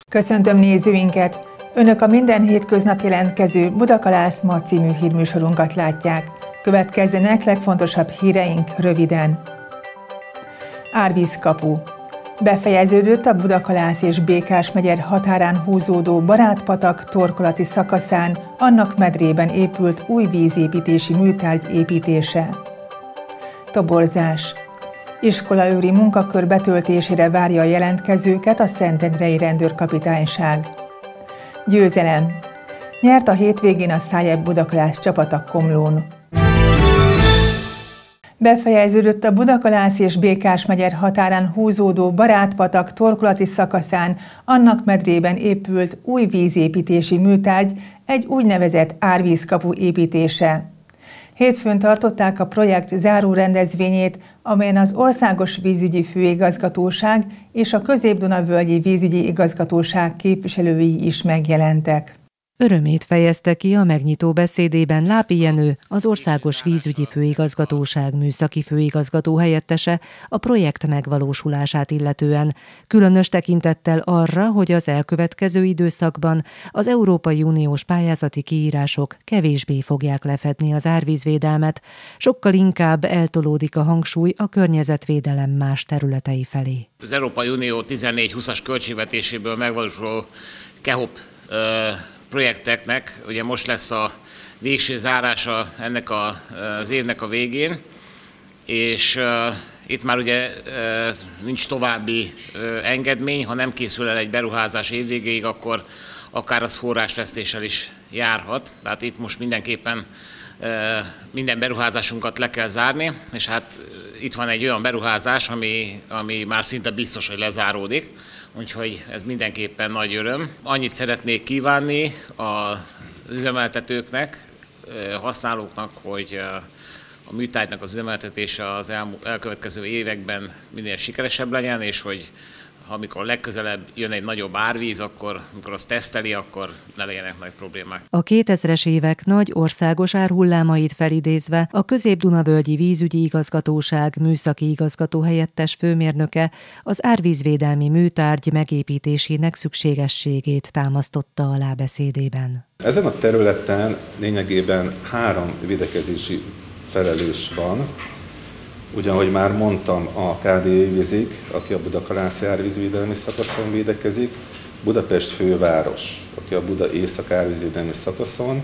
Köszöntöm nézőinket! Önök a minden hétköznap jelentkező Budakalász ma című hírműsorunkat látják. Következzenek legfontosabb híreink röviden. Árvízkapu. Befejeződött a Budakalász és Békás-megyer határán húzódó Barátpatak torkolati szakaszán, annak medrében épült új vízépítési műtárgy építése. Toborzás. Iskolaőri munkakör betöltésére várja a jelentkezőket a Szentendrei Rendőrkapitányság. Győzelem. Nyert a hétvégén a Szájeb Budakalász csapata Komlón. Befejeződött a Budakalász és Békás-megyer határán húzódó Barátpatak torkolati szakaszán, annak medrében épült új vízépítési műtárgy, egy úgynevezett árvízkapu építése. Hétfőn tartották a projekt záró rendezvényét, amelyen az Országos Vízügyi Főigazgatóság és a Közép-Duna-völgyi Vízügyi Igazgatóság képviselői is megjelentek. Örömét fejezte ki a megnyitó beszédében Lápi Jenő, az Országos Vízügyi Főigazgatóság műszaki főigazgató helyettese a projekt megvalósulását illetően, különös tekintettel arra, hogy az elkövetkező időszakban az Európai Uniós pályázati kiírások kevésbé fogják lefedni az árvízvédelmet, sokkal inkább eltolódik a hangsúly a környezetvédelem más területei felé. Az Európai Unió 14-20-as költségvetéséből megvalósuló KEHOP projekteknek ugye most lesz a végső zárása ennek az évnek a végén, és itt már ugye nincs további engedmény, ha nem készül el egy beruházás évvégéig, akkor akár az forrásvesztéssel is járhat. Tehát itt most mindenképpen minden beruházásunkat le kell zárni, és hát itt van egy olyan beruházás, ami már szinte biztos, hogy lezáródik, úgyhogy ez mindenképpen nagy öröm. Annyit szeretnék kívánni az üzemeltetőknek, használóknak, hogy a műtárgynak az üzemeltetése az elkövetkező években minél sikeresebb legyen, és hogy amikor legközelebb jön egy nagyobb árvíz, akkor amikor azt teszteli, akkor ne legyenek nagy problémák. A 2000-es évek nagy országos árhullámait felidézve a Közép-Duna-völgyi Vízügyi Igazgatóság műszaki igazgató helyettes főmérnöke az árvízvédelmi műtárgy megépítésének szükségességét támasztotta alá beszédében. Ezen a területen lényegében 3 védekezési felelős van. Ugyan, ahogy már mondtam, a KDI vízig, aki a Budakalászi árvízvédelmi szakaszon védekezik, Budapest főváros, aki a Buda észak árvízvédelmi szakaszon,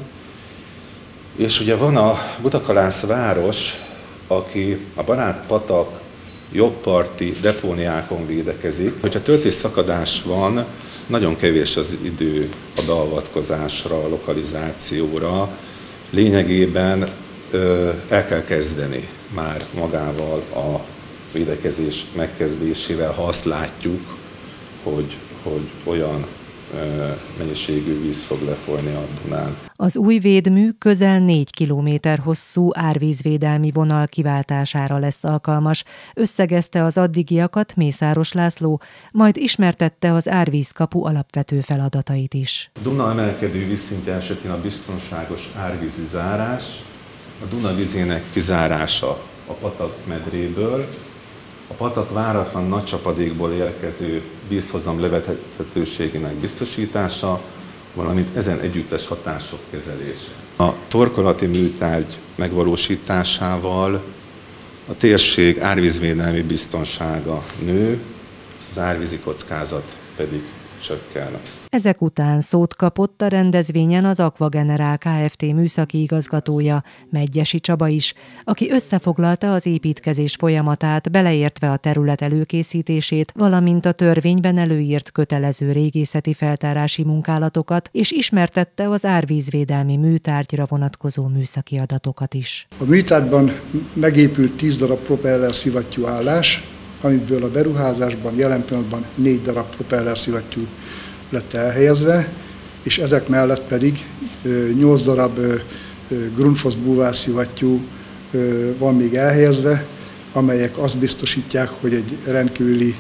és ugye van a Budakalász város, aki a Barátpatak jobbparti depóniákon védekezik. Hogyha töltésszakadás van, nagyon kevés az idő a beavatkozásra, a lokalizációra. Lényegében el kell kezdeni már magával a védekezés megkezdésével, ha azt látjuk, hogy olyan mennyiségű víz fog lefolyni a Dunán. Az új védmű közel 4 kilométer hosszú árvízvédelmi vonal kiváltására lesz alkalmas, összegezte az addigiakat Mészáros László, majd ismertette az árvízkapu alapvető feladatait is. A Duna emelkedő vízszintje esetén a biztonságos árvízi zárás, a Duna vizének kizárása a patak medréből, a patak váratlan nagy csapadékból érkező vízhozam levethetőségének biztosítása, valamint ezen együttes hatások kezelése. A torkolati műtárgy megvalósításával a térség árvízvédelmi biztonsága nő, az árvízi kockázat pedig csökken. Ezek után szót kapott a rendezvényen az Aquagenerál Kft. Műszaki igazgatója, Medgyessy Csaba is, aki összefoglalta az építkezés folyamatát, beleértve a terület előkészítését, valamint a törvényben előírt kötelező régészeti feltárási munkálatokat, és ismertette az árvízvédelmi műtárgyra vonatkozó műszaki adatokat is. A műtárgyban megépült 10 darab propeller szivattyú állás, amiből a beruházásban jelen pillanatban 4 darab propeller szivattyú lett elhelyezve, és ezek mellett pedig 8 darab Grundfos búvárszivattyú van még elhelyezve, amelyek azt biztosítják, hogy egy rendkívüli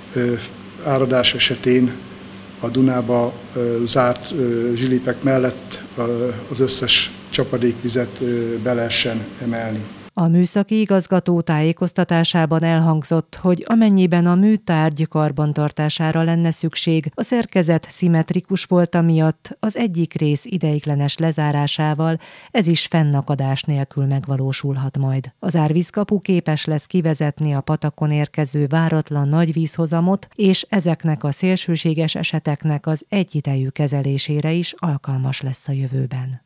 áradás esetén a Dunába zárt zsilipek mellett az összes csapadékvizet be lehessen emelni. A műszaki igazgató tájékoztatásában elhangzott, hogy amennyiben a műtárgy karbantartására lenne szükség, a szerkezet szimmetrikus volta miatt az egyik rész ideiglenes lezárásával ez is fennakadás nélkül megvalósulhat majd. Az árvízkapu képes lesz kivezetni a patakon érkező váratlan nagy vízhozamot, és ezeknek a szélsőséges eseteknek az egyidejű kezelésére is alkalmas lesz a jövőben.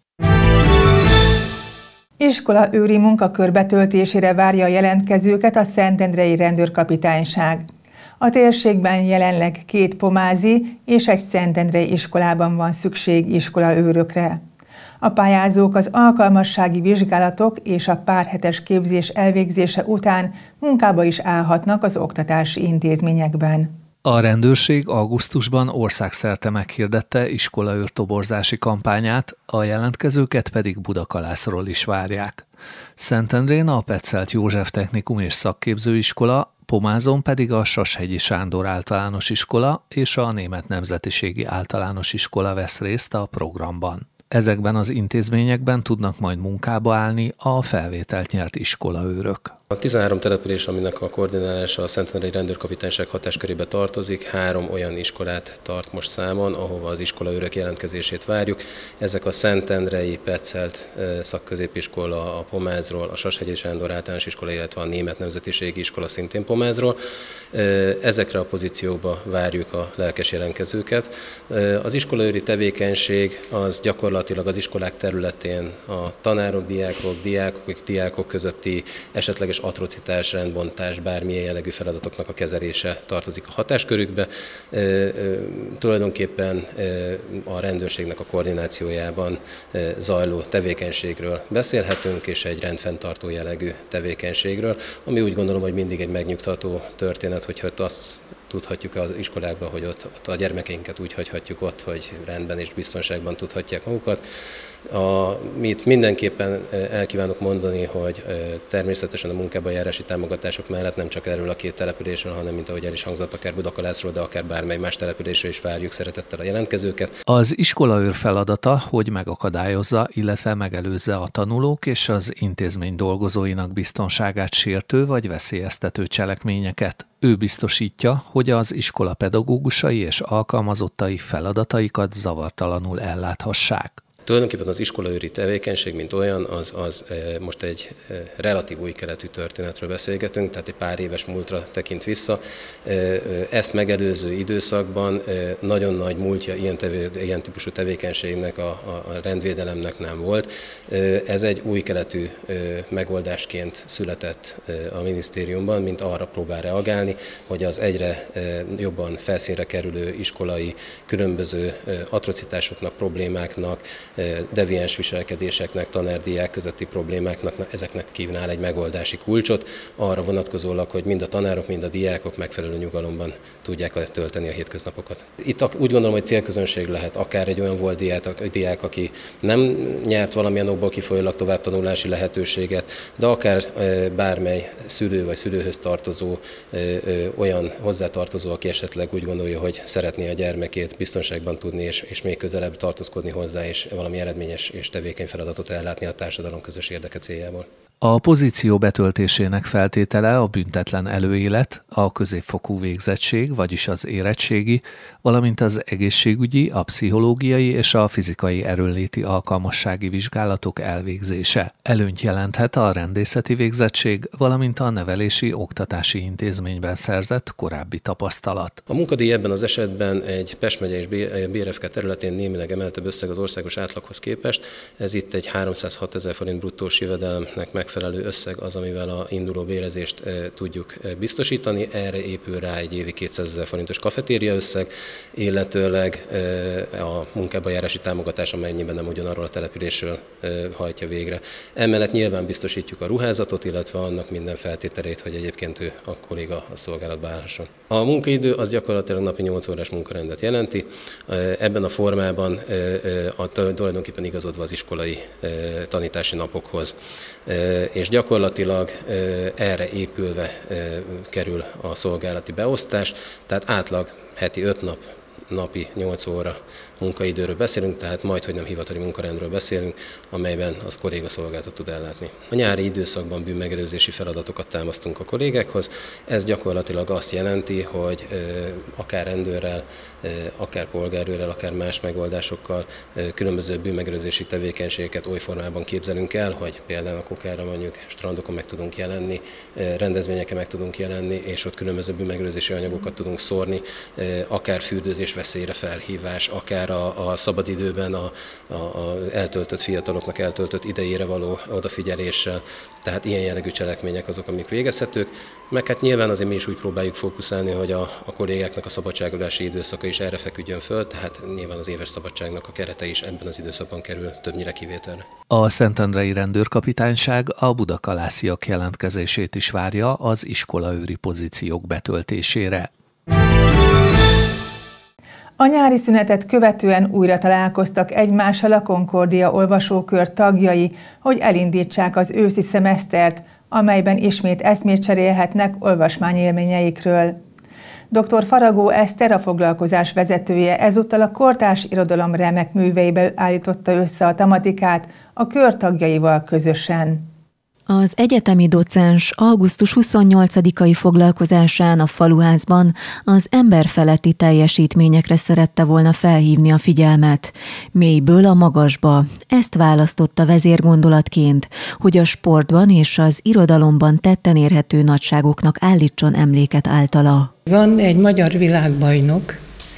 Iskolaőri munkakör betöltésére várja a jelentkezőket a Szentendrei Rendőrkapitányság. A térségben jelenleg 2 pomázi és egy szentendrei iskolában van szükség iskolaőrökre. A pályázók az alkalmassági vizsgálatok és a párhetes képzés elvégzése után munkába is állhatnak az oktatási intézményekben. A rendőrség augusztusban országszerte meghirdette iskolaőr toborzási kampányát, a jelentkezőket pedig Budakalászról is várják. Szentendrén a Petzelt József Technikum és Szakképzőiskola, Pomázon pedig a Sashegyi Sándor Általános Iskola és a Német Nemzetiségi Általános Iskola vesz részt a programban. Ezekben az intézményekben tudnak majd munkába állni a felvételt nyert iskolaőrök. A 13 település, aminek a koordinálása a Szentendrei Rendőrkapitányság hatáskörébe tartozik, 3 olyan iskolát tart most számon, ahova az iskolaőrök jelentkezését várjuk. Ezek a Szentendrei Petzelt szakközépiskola a Pomázról, a Sashegyi Sándor Általános Iskola, illetve a Német Nemzetiségi Iskola szintén Pomázról. Ezekre a pozíciókba várjuk a lelkes jelentkezőket. Az iskolaőri tevékenység az gyakorlatilag az iskolák területén a tanárok, diákok közötti esetleges atrocitás, rendbontás, bármilyen jellegű feladatoknak a kezelése tartozik a hatáskörükbe. Tulajdonképpen a rendőrségnek a koordinációjában zajló tevékenységről beszélhetünk, és egy rendfenntartó jellegű tevékenységről, ami úgy gondolom, hogy mindig egy megnyugtató történet, hogyha azt tudhatjuk az iskolákban, hogy ott a gyermekeinket úgy hagyhatjuk ott, hogy rendben és biztonságban tudhatják magukat. Mi itt mindenképpen el kívánok mondani, hogy természetesen a munkába járási támogatások mellett nem csak erről a 2 településről, hanem mint ahogy el is hangzott, akár Budakalászról, de akár bármely más településről is várjuk szeretettel a jelentkezőket. Az iskolaőr feladata, hogy megakadályozza, illetve megelőzze a tanulók és az intézmény dolgozóinak biztonságát sértő vagy veszélyeztető cselekményeket. Ő biztosítja, hogy az iskola pedagógusai és alkalmazottai feladataikat zavartalanul elláthassák. Tulajdonképpen az iskolaőri tevékenység, mint olyan, az most egy relatív új keletű történetről beszélgetünk, tehát egy pár éves múltra tekint vissza. Ezt megelőző időszakban nagyon nagy múltja ilyen típusú tevékenységnek, a rendvédelemnek nem volt. Ez egy új keletű megoldásként született a minisztériumban, mint arra próbál reagálni, hogy az egyre jobban felszínre kerülő iskolai különböző atrocitásoknak, problémáknak, deviáns viselkedéseknek, tanár-diák közötti problémáknak, ezeknek kívánál egy megoldási kulcsot, arra vonatkozólag, hogy mind a tanárok, mind a diákok megfelelő nyugalomban tudják tölteni a hétköznapokat. Itt úgy gondolom, hogy célközönség lehet akár egy olyan volt diák, aki nem nyert valamilyen okból kifolyólag továbbtanulási lehetőséget, de akár bármely szülő vagy szülőhöz tartozó, olyan hozzátartozó, aki esetleg úgy gondolja, hogy szeretné a gyermekét biztonságban tudni és még közelebb tartózkodni hozzá, és valami eredményes és tevékeny feladatot ellátni a társadalom közös érdeke céljából. A pozíció betöltésének feltétele a büntetlen előélet, a középfokú végzettség, vagyis az érettségi, valamint az egészségügyi, a pszichológiai és a fizikai erőnléti alkalmassági vizsgálatok elvégzése. Előnyt jelenthet a rendészeti végzettség, valamint a nevelési oktatási intézményben szerzett korábbi tapasztalat. A munkadíj ebben az esetben egy Pest megye és BRFK területén némileg emeltebb összeg az országos átlaghoz képest. Ez itt egy 306 000 forint bruttós jövedelemnek megfelelő összeg az, amivel a induló bérezést tudjuk biztosítani. Erre épül rá egy évi 200 000 forintos kafetéria összeg, illetőleg a munkába járási támogatás, amennyiben nem ugyanarról a településről hajtja végre. Emellett nyilván biztosítjuk a ruházatot, illetve annak minden feltételét, hogy egyébként ő a kolléga a szolgálatba állhasson. A munkaidő az gyakorlatilag napi 8 órás munkarendet jelenti. Ebben a formában tulajdonképpen igazodva az iskolai tanítási napokhoz. És gyakorlatilag erre épülve kerül a szolgálati beosztás, tehát átlag heti 5 nap, napi 8 óra munkaidőről beszélünk, tehát majdhogy nem hivatali munkarendről beszélünk, amelyben az kolléga szolgálatot tud ellátni. A nyári időszakban bűnmegelőzési feladatokat támasztunk a kollégákhoz. Ez gyakorlatilag azt jelenti, hogy akár rendőrrel, akár polgárőrrel, akár más megoldásokkal különböző bűnmegelőzési tevékenységeket oly formában képzelünk el, hogy például a Kokára mondjuk strandokon meg tudunk jelenni, rendezvényeken meg tudunk jelenni, és ott különböző bűnmegelőzési anyagokat tudunk szórni, akár fürdőzés veszélyre felhívás, akár a szabadidőben a eltöltött fiataloknak eltöltött idejére való odafigyeléssel. Tehát ilyen jellegű cselekmények azok, amik végezhetők. Meg hát nyilván azért mi is úgy próbáljuk fókuszálni, hogy a kollégáknak a szabadságolási időszaka is erre feküdjön föl, tehát nyilván az éves szabadságnak a kerete is ebben az időszakban kerül többnyire kivételre. A Szentendrei Rendőrkapitányság a budakalásziak jelentkezését is várja az iskolaőri pozíciók betöltésére. A nyári szünetet követően újra találkoztak egymással a Concordia olvasókör tagjai, hogy elindítsák az őszi szemesztert, amelyben ismét eszmét cserélhetnek olvasmányélményeikről. Dr. Faragó Eszter, a foglalkozás vezetője, ezúttal a kortárs irodalom remek műveiből állította össze a tematikát a kör tagjaival közösen. Az egyetemi docens augusztus 28-ai foglalkozásán a Faluházban az emberfeletti teljesítményekre szerette volna felhívni a figyelmet. Mélyből a magasba. Ezt választotta vezérgondolatként, hogy a sportban és az irodalomban tetten érhető nagyságoknak állítson emléket általa. Van egy magyar világbajnok,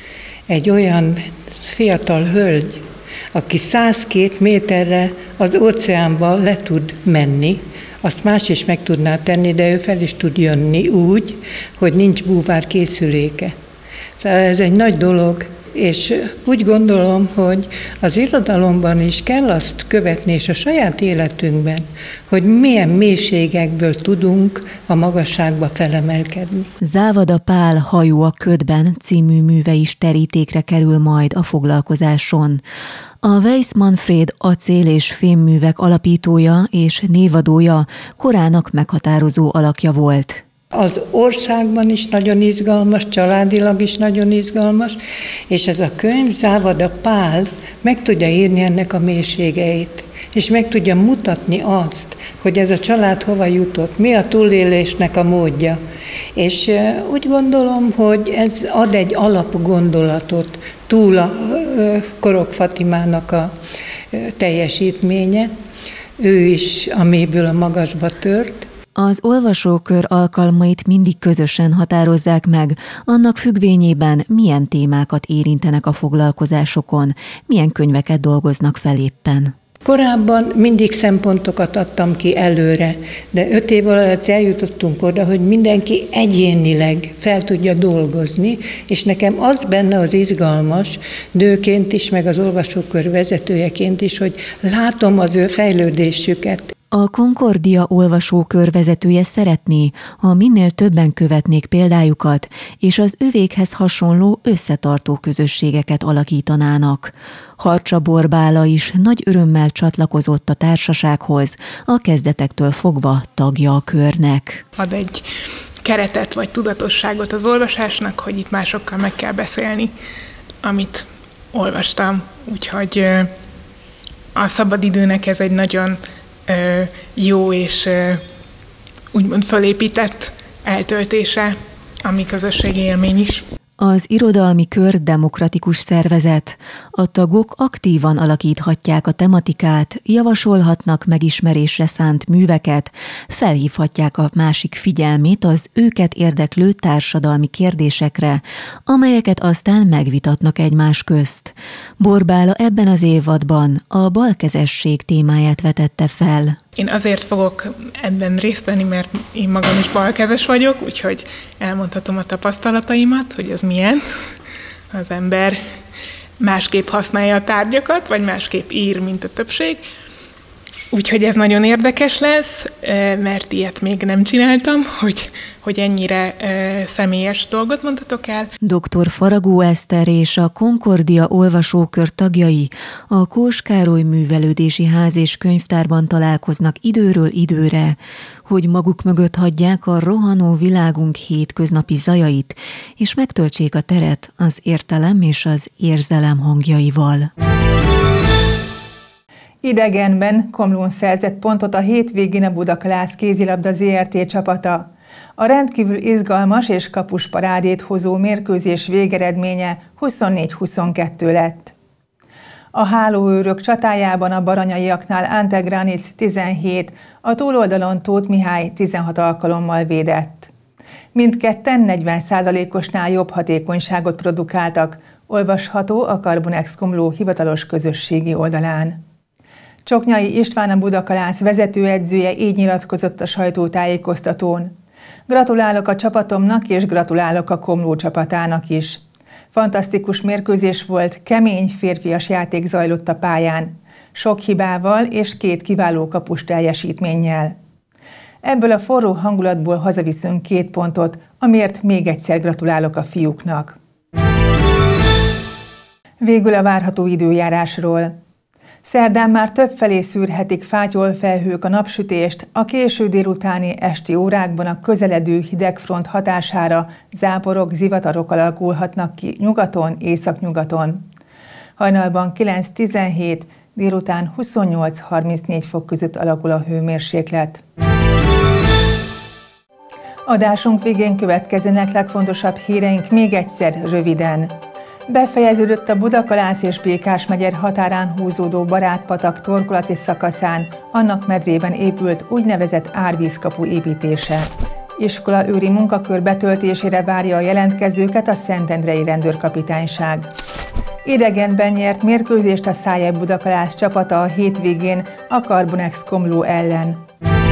egy olyan fiatal hölgy, aki 102 méterre az óceánba le tud menni, azt más is meg tudná tenni, de ő fel is tud jönni úgy, hogy nincs búvár készüléke. Szóval ez egy nagy dolog, és úgy gondolom, hogy az irodalomban is kell azt követni, és a saját életünkben, hogy milyen mélységekből tudunk a magasságba felemelkedni. Závada Pál Hajó a ködben című műve is terítékre kerül majd a foglalkozáson. A Weiss Manfred acél- és fémművek alapítója és névadója korának meghatározó alakja volt. Az országban is nagyon izgalmas, családilag is nagyon izgalmas, és ez a könyv, Závada Pál meg tudja írni ennek a mélységeit, és meg tudja mutatni azt, hogy ez a család hova jutott, mi a túlélésnek a módja. És úgy gondolom, hogy ez ad egy alapgondolatot túl a Korok Fatimának a teljesítménye. Ő is a mélyből a magasba tört. Az olvasókör alkalmait mindig közösen határozzák meg, annak függvényében milyen témákat érintenek a foglalkozásokon, milyen könyveket dolgoznak fel éppen. Korábban mindig szempontokat adtam ki előre, de 5 év alatt eljutottunk oda, hogy mindenki egyénileg fel tudja dolgozni, és nekem az benne az izgalmas, nőként is, meg az olvasókör vezetőjeként is, hogy látom az ő fejlődésüket. A Concordia olvasókör vezetője szeretné, ha minél többen követnék példájukat, és az övékhez hasonló összetartó közösségeket alakítanának. Harcsa Borbála is nagy örömmel csatlakozott a társasághoz, a kezdetektől fogva tagja a körnek. Ad egy keretet vagy tudatosságot az olvasásnak, hogy itt másokkal meg kell beszélni, amit olvastam. Úgyhogy a szabadidőnek ez egy nagyon jó és úgymond fölépített eltöltése, ami közösségi élmény is. Az irodalmi kör demokratikus szervezet. A tagok aktívan alakíthatják a tematikát, javasolhatnak megismerésre szánt műveket, felhívhatják a másik figyelmét az őket érdeklő társadalmi kérdésekre, amelyeket aztán megvitatnak egymás közt. Borbála ebben az évadban a balkezesség témáját vetette fel. Én azért fogok ebben részt venni, mert én magam is balkezes vagyok, úgyhogy elmondhatom a tapasztalataimat, hogy az milyen. Az ember másképp használja a tárgyakat, vagy másképp ír, mint a többség. Úgyhogy ez nagyon érdekes lesz, mert ilyet még nem csináltam, hogy ennyire személyes dolgot mondhatok el. Dr. Faragó Eszter és a Concordia olvasókör tagjai a Kós Károly Művelődési Ház és Könyvtárban találkoznak időről időre, hogy maguk mögött hagyják a rohanó világunk hétköznapi zajait, és megtöltsék a teret az értelem és az érzelem hangjaival. Idegenben Komlón szerzett pontot a hétvégén a Budakalász kézilabda ZRT csapata. A rendkívül izgalmas és kapusparádét hozó mérkőzés végeredménye 24-22 lett. A hálóőrök csatájában a baranyaiaknál Ante Granic 17, a túloldalon Tóth Mihály 16 alkalommal védett. Mindketten 40%-osnál jobb hatékonyságot produkáltak, olvasható a Carbonex Komló hivatalos közösségi oldalán. Csoknyai István, a Budakalász vezetőedzője így nyilatkozott a sajtótájékoztatón. Gratulálok a csapatomnak, és gratulálok a Komló csapatának is. Fantasztikus mérkőzés volt, kemény férfias játék zajlott a pályán. Sok hibával és 2 kiváló kapus teljesítménnyel. Ebből a forró hangulatból hazaviszünk 2 pontot, amiért még egyszer gratulálok a fiúknak. Végül a várható időjárásról. Szerdán már többfelé szűrhetik fátyolfelhők a napsütést, a késő délutáni esti órákban a közeledő hidegfront hatására záporok, zivatarok alakulhatnak ki nyugaton, északnyugaton. Hajnalban 9-17, délután 28-34 fok között alakul a hőmérséklet. Adásunk végén következzenek legfontosabb híreink még egyszer röviden. Befejeződött a Budakalász és Békás-megyer határán húzódó Barátpatak torkolati szakaszán, annak medrében épült úgynevezett árvízkapu építése. Iskolaőri munkakör betöltésére várja a jelentkezőket a Szentendrei Rendőrkapitányság. Idegenben nyert mérkőzést a Szájeb Budakalász csapata a hétvégén a Carbonex Komló ellen.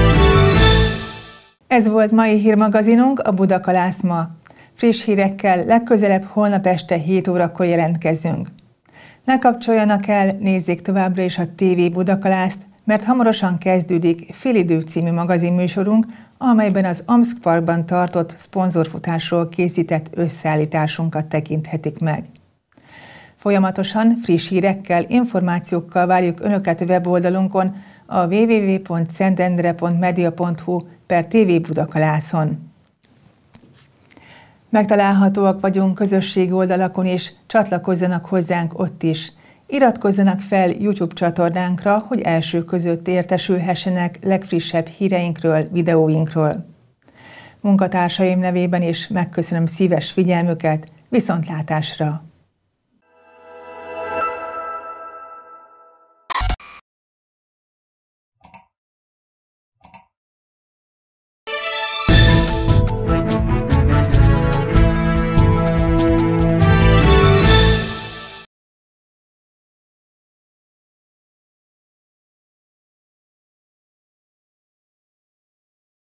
Ez volt mai hírmagazinunk, a Budakalász ma. Friss hírekkel legközelebb holnap este 7 órakor jelentkezünk. Ne kapcsoljanak el, nézzék továbbra is a TV Budakalászt, mert hamarosan kezdődik Félidő című magazinműsorunk, amelyben az Omszk Parkban tartott szponzorfutásról készített összeállításunkat tekinthetik meg. Folyamatosan friss hírekkel, információkkal várjuk Önöket weboldalunkon, a www.szentendre.media.hu/TV Budakalászon. Megtalálhatóak vagyunk közösségi oldalakon is, csatlakozzanak hozzánk ott is. Iratkozzanak fel YouTube csatornánkra, hogy első között értesülhessenek legfrissebb híreinkről, videóinkról. Munkatársaim nevében is megköszönöm szíves figyelmüket, viszontlátásra!